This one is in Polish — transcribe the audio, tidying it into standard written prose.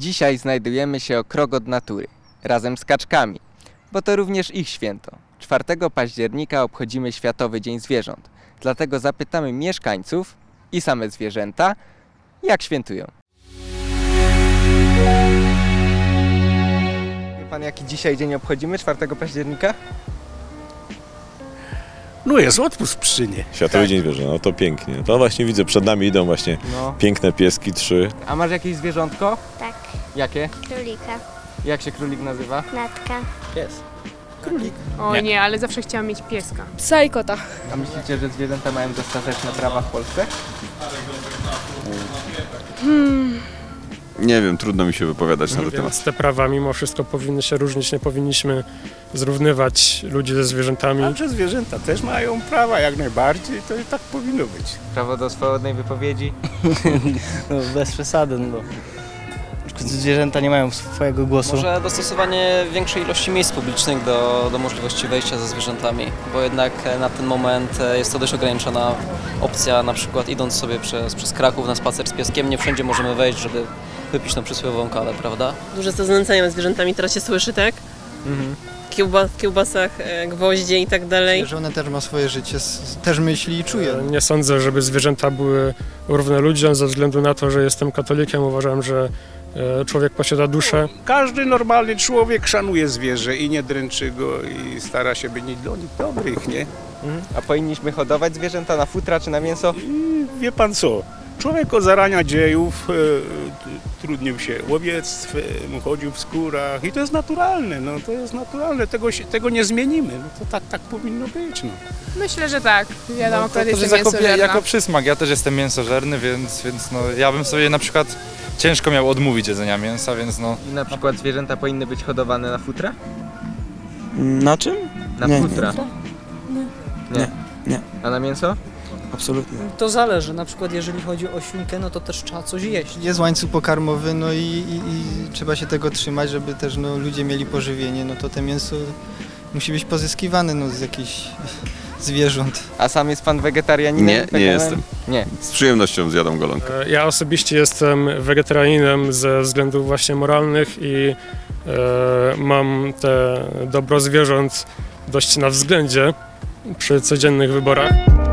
Dzisiaj znajdujemy się o krok od natury, razem z kaczkami, bo to również ich święto. 4 października obchodzimy Światowy Dzień Zwierząt, dlatego zapytamy mieszkańców i same zwierzęta, jak świętują. Wie pan, jaki dzisiaj dzień obchodzimy, 4 października? No jest odpust w Pszczynie. Światowy Dzień Zwierząt, no to pięknie. To właśnie widzę, przed nami idą właśnie piękne pieski, 3. A masz jakieś zwierzątko? Tak, Jakie? królika, Jak się królik nazywa? natka. Pies. Królik. O nie, ale zawsze chciałam mieć pieska. Psa i kota. A myślicie, że zwierzęta mają dostateczne prawa w Polsce? Nie wiem, trudno mi się wypowiadać na ten Więc temat. te prawa mimo wszystko powinny się różnić, nie powinniśmy zrównywać ludzi ze zwierzętami. A że zwierzęta też mają prawa jak najbardziej, to i tak powinno być. Prawo do swobodnej wypowiedzi? No, bez przesady, no. Zwierzęta nie mają swojego głosu. Może dostosowanie większej ilości miejsc publicznych do możliwości wejścia ze zwierzętami, bo jednak na ten moment jest to dość ograniczona opcja, na przykład idąc sobie przez Kraków na spacer z pieskiem, nie wszędzie możemy wejść, żeby wypić tą przysłowiową kawę, prawda? Duże to znęcanie nad zwierzętami, teraz się słyszy, tak? W kiełbasach, gwoździe i tak dalej. Że one też ma swoje życie, też myśli i czuje. Nie sądzę, żeby zwierzęta były równe ludziom, ze względu na to, że jestem katolikiem. Uważam, że człowiek posiada duszę. Każdy normalny człowiek szanuje zwierzę i nie dręczy go i stara się być dla nich dobrych, nie? A powinniśmy hodować zwierzęta na futra czy na mięso? I wie pan co? Człowiek od zarania dziejów trudnił się łowiectwem, chodził w skórach i to jest naturalne, no to jest naturalne, tego nie zmienimy, no to tak powinno być, no. Myślę, że tak. Wiadomo, to jest jako przysmak. Ja też jestem mięsożerny, więc no, ja bym sobie na przykład ciężko miał odmówić jedzenia mięsa, więc no... I na przykład zwierzęta powinny być hodowane na futra? Na czym? Na futra? Nie. A na mięso? Absolutnie. To zależy, na przykład jeżeli chodzi o świnkę, no to też trzeba coś jeść. Jest łańcuch pokarmowy, no i trzeba się tego trzymać, żeby też ludzie mieli pożywienie, no to te mięso musi być pozyskiwane z jakichś zwierząt. A sam jest pan wegetarianinem? Nie jestem. Nie. Z przyjemnością zjadam golonkę. Ja osobiście jestem wegetarianinem ze względów właśnie moralnych i mam te dobro zwierząt dość na względzie przy codziennych wyborach.